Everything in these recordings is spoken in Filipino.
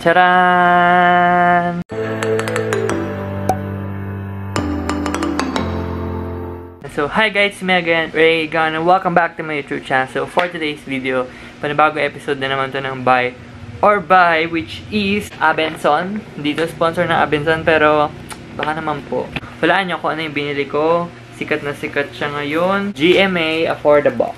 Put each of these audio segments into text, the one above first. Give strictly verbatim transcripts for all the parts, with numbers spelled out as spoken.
Charan! So, hi guys, it's me again, Raygon, and welcome back to my YouTube channel. So, for today's video, panibago episode na naman to ng Buy or Buy, which is Abenson. Dito sponsor ng Abenson, pero baka naman po. Walaan nyo kung ano yung binili ko. Sikat na sikat siya ngayon. G M A Affordable.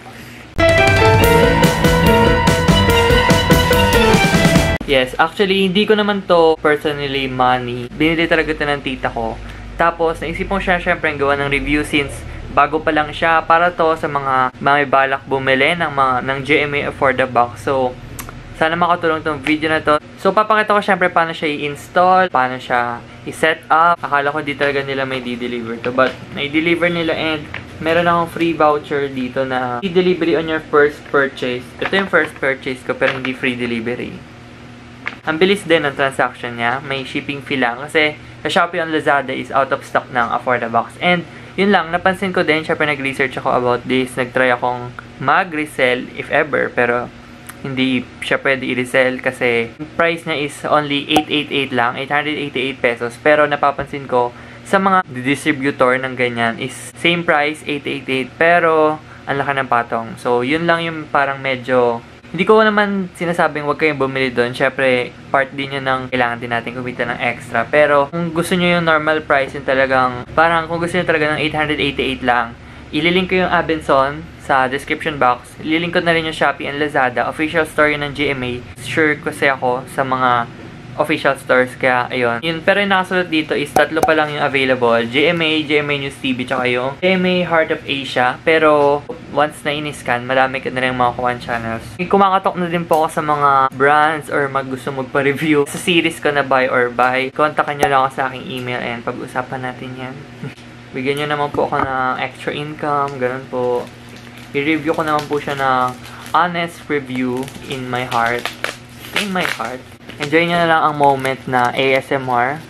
Yes, actually, hindi ko naman to personally money. Binili talaga ito ng tita ko. Tapos, naisip ko siya syempre gawa ng review since bago pa lang siya para to sa mga may balak bumili ng, mga, ng G M A Affordable. So, sana makatulong tong video na to. So, papakita ko syempre paano siya i-install, paano siya i-set up. Akala ko di talaga nila may di-deliver to. But, na-deliver nila and meron akong free voucher dito na free delivery on your first purchase. Ito yung first purchase ko pero hindi free delivery. Ang bilis din ng transaction niya. May shipping fee lang. Kasi sa Shopee on Lazada is out of stock ng Affordabox. And yun lang, napansin ko din, syempre nag-research ako about this. Nag-try akong mag-resell if ever. Pero hindi siya pwede i-resell kasi price niya is only eight eighty-eight lang. eight hundred eighty-eight pesos. Pero napapansin ko sa mga distributor ng ganyan is same price, eight eighty-eight. Pero ang laki ng patong. So yun lang yung parang medyo... Hindi ko naman sinasabing huwag kayong bumili doon. Syempre, part din yun ng kailangan din natin kumita ng extra. Pero, kung gusto nyo yung normal price, yung talagang, parang kung gusto nyo talaga ng eight hundred eighty-eight lang, ililink ko yung Abenson sa description box. Ililink ko na rin yung Shopee and Lazada. Official store yun ng G M A. Sure kasi ako sa mga official stores. Kaya, ayun. Yun, pero yung nakasulat dito is tatlo pa lang yung available. G M A, G M A News T V, tsaka yung G M A Heart of Asia. Pero, once na in-scan, marami ka na rin mga kuwan channels. Kumakatok na din po ako sa mga brands or mag gusto magpa-review sa series ko na Buy or Buy. Kontakan nyo lang ako sa aking email and pag-usapan natin yan. Bigyan nyo naman po ako ng extra income, ganun po. I-review ko naman po siya ng honest review in my heart. In my heart. Enjoy nyo na lang ang moment na A S M R.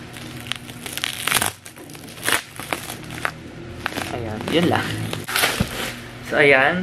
Ayan, yun lang. So, ayan.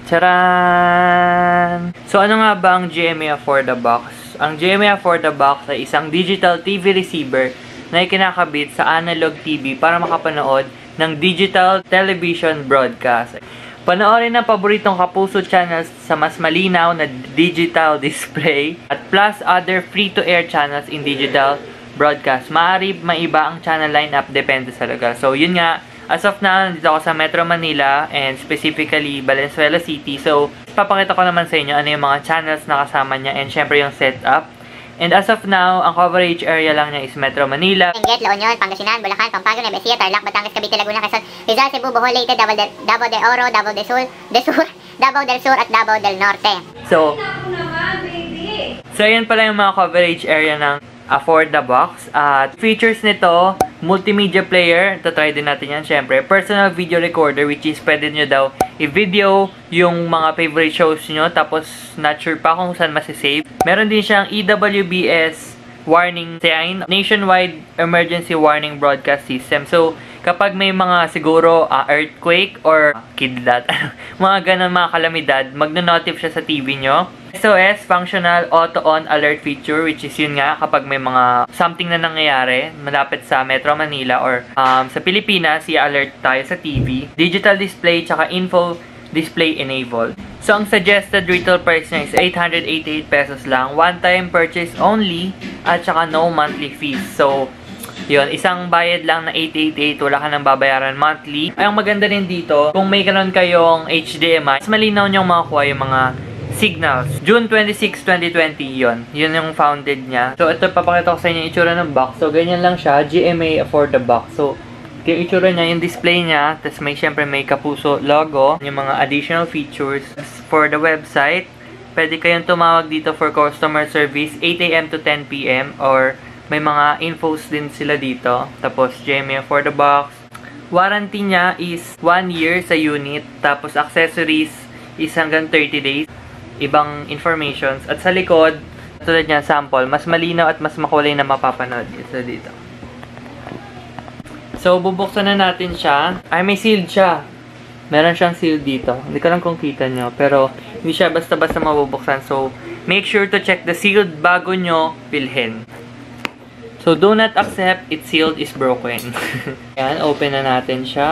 Charan! So, ano nga ba ang G M A Affordabox? Ang G M A Affordabox ay isang digital T V receiver na ikinakabit sa analog T V para makapanood ng digital television broadcast. Panoorin ang paboritong Kapuso channels sa mas malinaw na digital display at plus other free-to-air channels in digital broadcast. Maaari maiba ang channel lineup depende sa lugar. So, yun nga. As of now, nandito ako sa Metro Manila and specifically Valenzuela City. So, papakita ko naman sa inyo ano yung mga channels na kasama niya and syempre yung setup. And as of now, ang coverage area lang niya is Metro Manila, Benguet, La Union, Pangasinan, Bulacan, Pampanga, Nueva Ecija, Tarlac, Batangas, Cavite, Laguna, Quezon, Rizal, Cebu, Bohol, Leyte, Davao del, Davao de Oro, Davao del Sur, de Sur, Davao del Sur at Davao del Norte. So, so yan pala yung mga coverage area ng Affordabox. At features nito, multimedia player, tatry din natin yan syempre, personal video recorder which is pwede nyo daw i-video yung mga favorite shows nyo tapos not sure pa kung saan masisave. Meron din siyang E W B S warning sign, nationwide emergency warning broadcast system. So, kapag may mga siguro uh, earthquake or kidlat, mga ganun mga kalamidad, magna-notif siya sa T V nyo. S O S, Functional Auto-On Alert Feature, which is yun nga kapag may mga something na nangyayari malapit sa Metro Manila or um, sa Pilipinas, i-alert tayo sa T V. Digital display, tsaka info display enabled. So, ang suggested retail price niya is eight hundred eighty-eight pesos lang. One-time purchase only at tsaka no monthly fees. So, yun, isang bayad lang na eight eighty-eight, wala ka nang babayaran monthly. Ay, ang maganda rin dito, kung may kanon kayong H D M I, mas malinaw nyong makakuha yung mga signals. June twenty-sixth, twenty twenty, yun. Yun yung founded niya. So, ito, papakita ko sa inyo yung itsura ng box. So, ganyan lang siya. G M A Affordabox. So, yung itsura niya, yung display niya, tapos may, syempre, may Kapuso logo. Yung mga additional features. For the website, pwede kayong tumawag dito for customer service eight A M to ten P M or may mga infos din sila dito. Tapos, G M A Affordabox. Warranty niya is one year sa unit. Tapos, accessories is hanggang thirty days. Ibang informations. At sa likod, tulad niya, sample, mas malinaw at mas makulay na mapapanood. Ito dito. So, bubuksan na natin siya. Ay, may sealed siya. Meron siyang sealed dito. Hindi ko lang kung kita nyo. Pero, Hindi siya basta-basta mabubuksan. So, make sure to check the sealed bago nyo bilhin. So, do not accept it's sealed is broken. Yan, open na natin siya.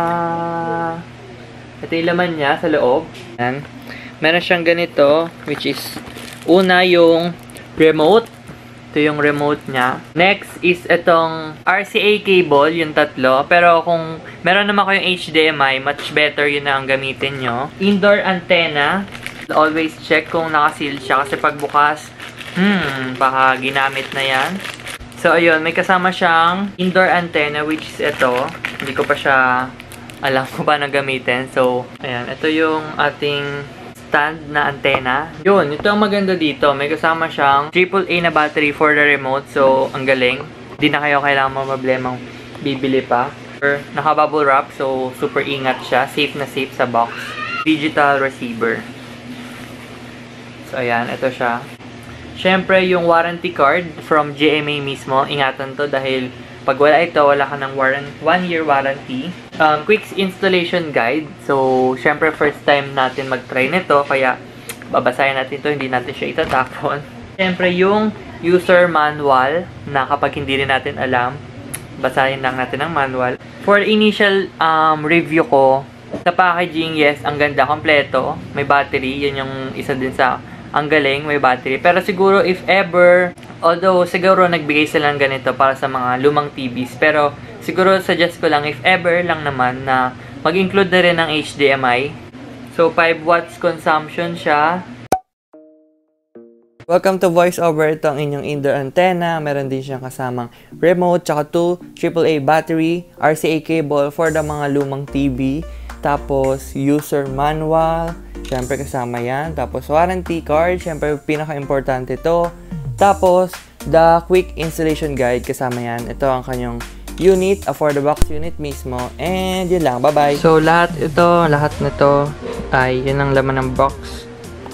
Ito yung laman niya sa loob. Yan. Meron siyang ganito, which is, una yung remote. Ito yung remote niya. Next is itong R C A cable, yung tatlo. Pero kung meron naman kayong H D M I, much better yun na ang gamitin nyo. Indoor antenna. Always check kung nakaseal siya. Kasi pagbukas, hmm, baka ginamit na yan. So, ayun, may kasama siyang indoor antenna, which is ito. Hindi ko pa siya alam kung paano gamitin. So, ayan, ito yung ating stand na antenna. Yun, ito ang maganda dito. May kasama siyang triple A na battery for the remote. So, ang galing. Hindi na kayo kailangan mamablemang bibili pa. Naka-bubble wrap. So, super ingat siya. Safe na safe sa box. Digital receiver. So, ayan. Ito siya. Siyempre, yung warranty card from G M A mismo. Ingatan to dahil pag wala ito, wala ka ng one year warranty. Um, quick installation guide. So, syempre first time natin mag-try nito. Kaya, babasahin natin ito. Hindi natin siya itatapon. Syempre, yung user manual na kapag hindi rin natin alam, basahin lang natin ang manual. For initial um, review ko, sa packaging, yes, ang ganda. Kompleto. May battery. Yan yung isa din sa ang galing. May battery. Pero siguro, if ever, although siguro nagbigay sila ng ganito para sa mga lumang T Vs. Pero siguro suggest ko lang if ever lang naman na mag-include na rin ng H D M I. So five watts consumption siya. Welcome to VoiceOver. Ito ang inyong indoor antenna. Meron din siyang kasamang remote, tsaka two triple A battery, R C A cable for the mga lumang T V. Tapos user manual. Siyempre kasama yan. Tapos warranty card. Siyempre pinaka-importante ito. Tapos, the quick installation guide, kasama yan. Ito ang kanyang unit, a for the box unit mismo. And yun lang, bye-bye. So, lahat ito, lahat na to ay yun ang laman ng box.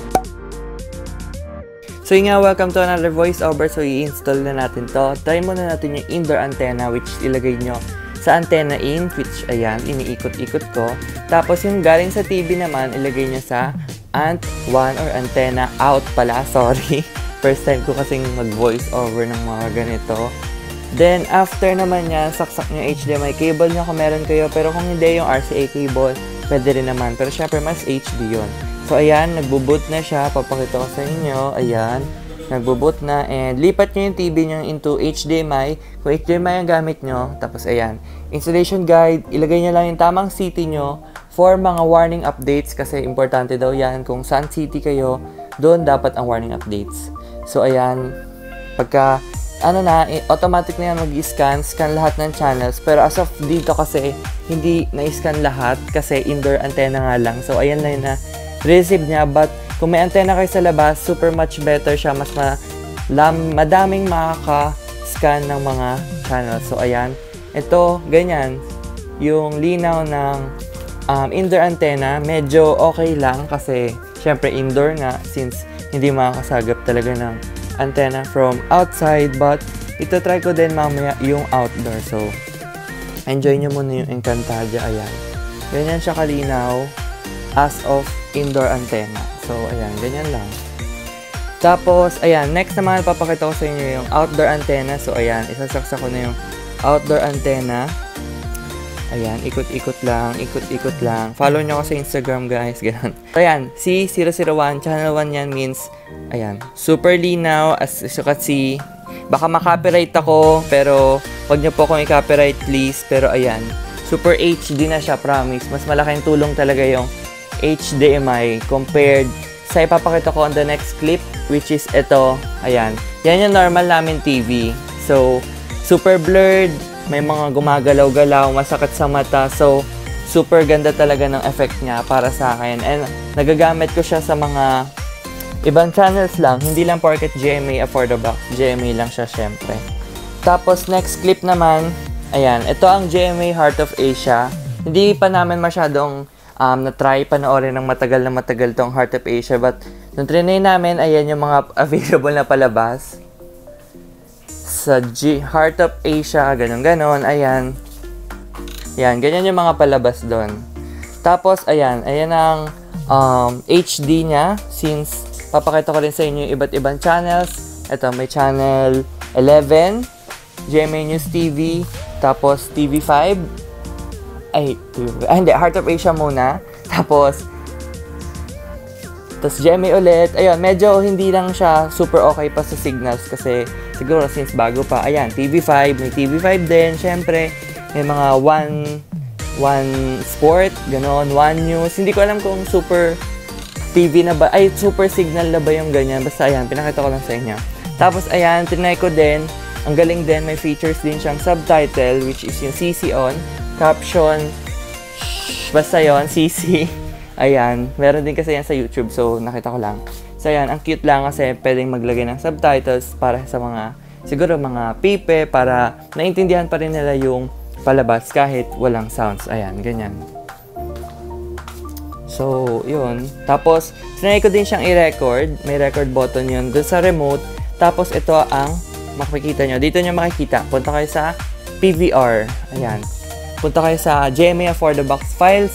So, yun nga, welcome to another voiceover. So, i-install na natin to. Try muna natin yung indoor antenna, which ilagay nyo sa antenna in, which, ayan, iniikot-ikot ko. Tapos, yung galing sa T V naman, ilagay nyo sa ant one or antenna out pala, sorry. First time ko kasing mag-voice over ng mga ganito. Then, after naman yan, saksak nyo H D M I cable nyo kung meron kayo. Pero kung hindi, yung R C A cable, pwede rin naman. Pero syempre, mas H D yun. So, ayan, nagbo-boot na siya. Papakita ko sa inyo. Ayan, nagbo-boot na. And lipat nyo yung T V nyo into H D M I. Kung H D M I ang gamit nyo. Tapos, ayan, installation guide. Ilagay nyo lang yung tamang city nyo for mga warning updates. Kasi importante daw yan. Kung saan city kayo, doon dapat ang warning updates. So, ayan, pagka, ano na, automatic na yan mag-scan, scan lahat ng channels. Pero as of dito kasi, hindi na-scan lahat kasi indoor antenna nga lang. So, ayan lang na receive niya. But, kung may antenna kayo sa labas, super much better siya. Mas ma lam madaming makaka-scan ng mga channels. So, ayan. Ito, ganyan. Yung linaw ng um, indoor antenna, medyo okay lang kasi, syempre, indoor nga, since hindi makakasagap talaga ng antenna from outside. But, ito try ko din mamaya yung outdoor. So, enjoy nyo muna yung Encantadia. Ayan. Ganyan siya kalinaw as of indoor antenna. So, ayan. Ganyan lang. Tapos, ayan. Next naman, papakita ko sa inyo yung outdoor antenna. So, ayan. Isasaksak ko na yung outdoor antenna. Ayan, ikot-ikot lang, ikot-ikot lang. Follow nyo ako sa Instagram, guys. Ganun. So, ayan, C zero zero one, channel one yan means, ayan, super linaw, as you can see. Baka makopyright ako, pero wag nyo po akong i-copyright, please. Pero, ayan, super H D na siya, promise. Mas malaking tulong talaga yung H D M I compared sa ipapakita ko on the next clip, which is ito. Ayan, yan yung normal namin T V. So, super blurred. May mga gumagalaw-galaw, masakit sa mata. So, super ganda talaga ng effect niya para sa akin. And, nagagamit ko siya sa mga ibang channels lang. Hindi lang porket G M A afford the box. G M A lang siya, syempre. Tapos, next clip naman, ayan. Ito ang G M A Heart of Asia. Hindi pa namin masyadong um, na-try panoorin ng matagal na matagal tong Heart of Asia. But, nung trinay namin, ayan yung mga available na palabas. Sa G Heart of Asia, ganun-ganon, ayan. Ayan, ganyan yung mga palabas doon. Tapos, ayan, ayan ang um, H D niya, since papakita ko rin sa inyo yung iba't ibang channels. Ito, may channel eleven, G M A News T V, tapos T V five, ay, T V, ah, hindi, Heart of Asia muna, tapos, tapos G M A ulit. Ayun, medyo hindi lang siya super okay pa sa signals kasi siguro since bago pa. Ayan, T V five, may T V five din, syempre, may mga one, one sport, ganon, one news. Hindi ko alam kung super T V na ba, ay, super signal na ba yung ganyan. Basta ayan, pinakita ko lang sa inyo. Tapos ayan, tinry ko din. Ang galing din, may features din siyang subtitle, which is yung C C on, caption, shh, basta yon C C. Ayan, meron din kasi yan sa YouTube, so nakita ko lang. So ayan, ang cute lang kasi pwedeng maglagay ng subtitles para sa mga, siguro mga pipe, para naintindihan pa rin nila yung palabas kahit walang sounds. Ayan, ganyan. So, yun. Tapos, sinay ko din siyang i-record. May record button yun dun sa remote. Tapos, ito ang makikita nyo. Dito nyo makikita. Punta kayo sa P V R. Ayan. Punta kayo sa G M A For The Box Files.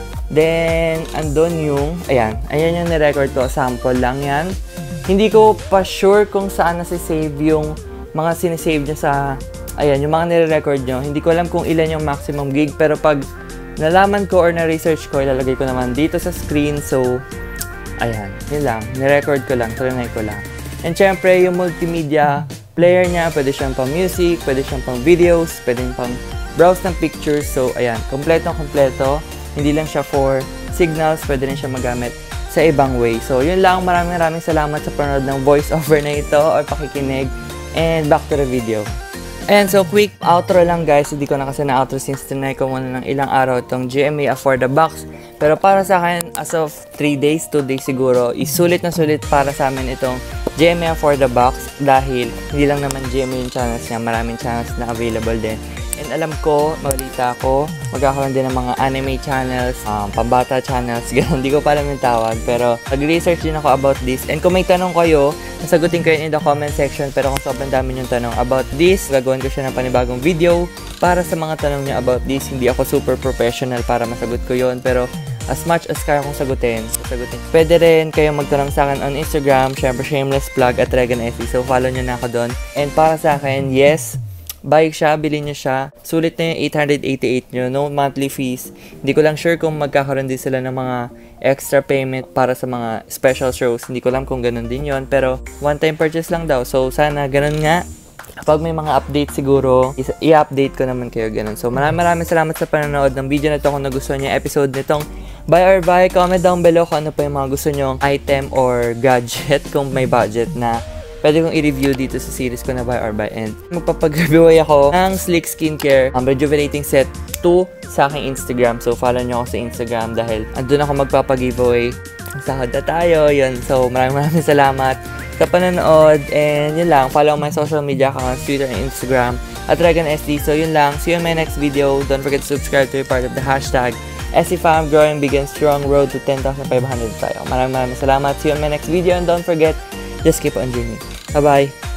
Then, andun yung, ayan. Ayan yung ni-record ko. Sample lang yan. Hindi ko pa sure kung saan nasi-save yung mga sinisave nyo sa, ayan, yung mga nire-record nyo. Hindi ko alam kung ilan yung maximum gig. Pero pag nalaman ko or na-research ko, ilalagay ko naman dito sa screen. So, ayan, yun lang. Ni-record ko lang, trinay ko lang. And syempre, yung multimedia player niya, pwede siyang pang music, pwede siyang pang videos, pwede pang browse ng pictures. So, ayan, kompleto kompleto. Hindi lang siya for signals, pwede rin siya magamit sa ibang way. So, yun lang. Maraming maraming salamat sa panonood ng voiceover na ito or pakikinig. And back to the video. And so, quick outro lang guys. Hindi ko na kasi na-outro since tinry ko muna ng ilang araw itong G M A For The Box. Pero para sa akin, as of three days, two days siguro, isulit na sulit para sa amin itong G M A For The Box. Dahil hindi lang naman G M A yung channels niya, maraming channels na available din. And alam ko, mabalita ko, magkakaroon din ng mga anime channels, um, pambata channels, gano'n. Hindi ko pa alam yung tawag. Pero nag-research din ako about this. And kung may tanong kayo, nasagutin ko yun in the comment section. Pero kung sobrang dami yung tanong about this, gagawin ko siya ng panibagong video para sa mga tanong niya about this. Hindi ako super professional para masagot ko yun. Pero as much as kaya kong sagutin, sagutin. Pwede rin kayong magtanong sa akin on Instagram. Syempre, shameless plug at Regan F E. So, follow nyo na ako doon. And para sa akin, yes, buy siya, bilhin niyo siya. Sulit na yung eight hundred eighty-eight nyo, no monthly fees. Hindi ko lang sure kung magkakaroon din sila ng mga extra payment para sa mga special shows. Hindi ko alam kung ganun din yon, pero one-time purchase lang daw. So, sana ganun nga. Kapag may mga update siguro, i-update ko naman kayo ganun. So, maraming maraming salamat sa panonood ng video na to. Kung nagustuhan niyo yung episode nitong Buy or Buy, comment down below kung ano pa yung mga gusto nyong item or gadget kung may budget na pwede kong i-review dito sa series ko na Buy or Buy. And magpapag-giveaway ako ng Sleek Skincare um, Rejuvenating Set two sa aking Instagram. So, follow nyo ako sa Instagram dahil andun ako magpapag-giveaway. Sahod na tayo. Yun. So, maraming maraming salamat sa panonood. And yun lang. Follow my social media accounts, Twitter and Instagram at Regan S D. So, yun lang. See you in my next video. Don't forget to subscribe to be part of the hashtag S E Fam Growing Big and Strong Road to ten thousand five hundred tayo. Maraming maraming salamat. See you in my next video. And don't forget, just keep on dreaming. Bye-bye.